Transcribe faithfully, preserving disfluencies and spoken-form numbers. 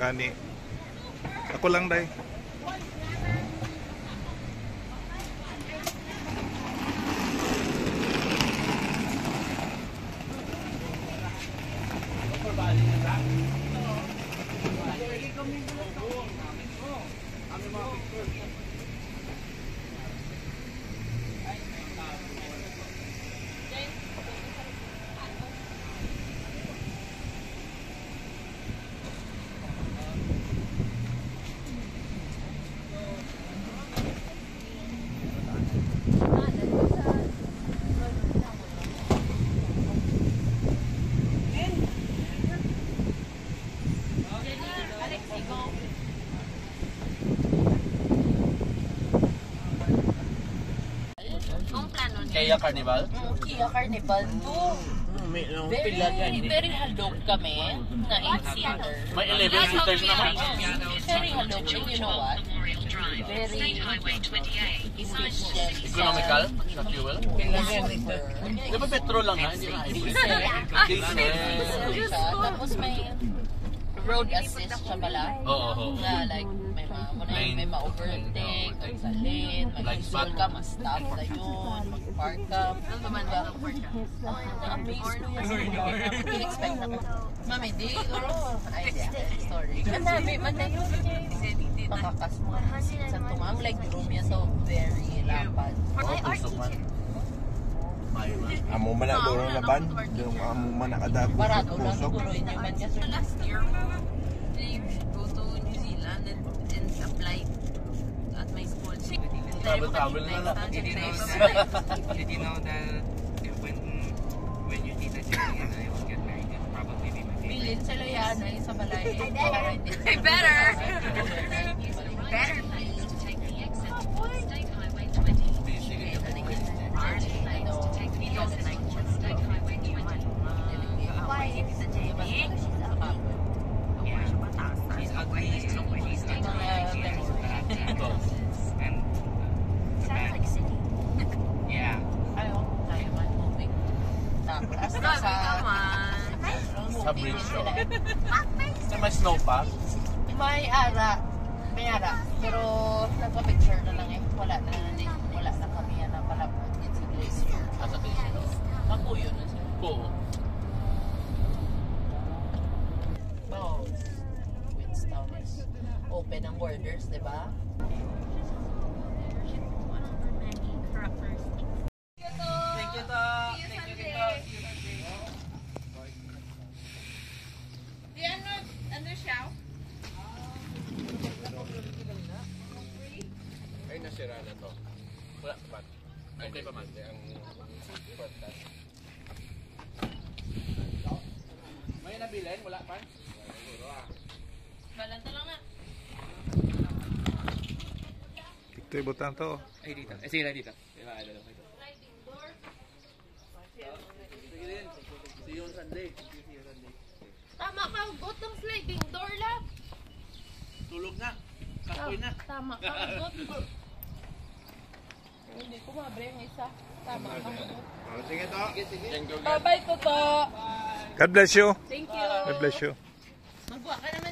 kani. Ako lang day. Kia Carnival? Mm, Kia Carnival two. Mm, very, very halog kami na eight seater. May eleven seaters naman. Very halog. And you know what? Very efficient. Economical sa fuel? Di ba petrol lang ha? Hindi na hybrid. Diesel siya. Tapos may road assist siya pala. Oo, oo. Na like, may ma may ma-overtake, o sa lane, mag-isol ka, ma-stop na yun, mag-park ka. Ano naman ba? Na-amaze ko yun. In-expect na ko. Mami, di, or idea, story. Ang dami, man na yun. Makakas mga sa tumang, like room niya, so very lapad. Oo, tusok man. Amo man na doon na ban, amo man nakadabo. Barato lang siguro inyo man kasi. Last year, they go to New Zealand and, and apply at my school. Travel-travel na lang. Did you know that, did you know that when, when you need a journey and I will get married, it'll probably be my favorite. Bilin sila yan, ay sa balay. I better! Better place to take the exit towards State Highway twenty. State Highway twenty. Why is the Jamie? He's ugly, he's ugly, he's ugly. And the Sounds like city. yeah. Ayaw, tayo man moving. Tapos nasa... Sa bridge show. Sa may snow pa? May ara. May ara. Pero nagpa-picture na lang eh. Wala na. Wala na kami yan na palapot din sa glacier. At sa glacier. Mapuyo na siya. Oo. Oh. Queenstown is open ang borders, di ba? Thank you, to. Thank you, Tito. Di ano, ano siya? Ay nasira na to. Wala pa. Okay pa man. Ang podcast. May nabilin? Wala pa? Balanta lang na. Ito'y butang to. Ay, dito. Eh, sige lang dito. Diba, ano lang ito. Sige din. See you on Sunday. See you on Sunday. Tama ka, got ng sliding door lang. Tulog na. Kakoy na. Tama ka, got. Hindi ko mabre yung isa. Tama ka. Oh, sige to. Bye-bye, Toto. God bless you. Thank you. God bless you. Magbuha ka na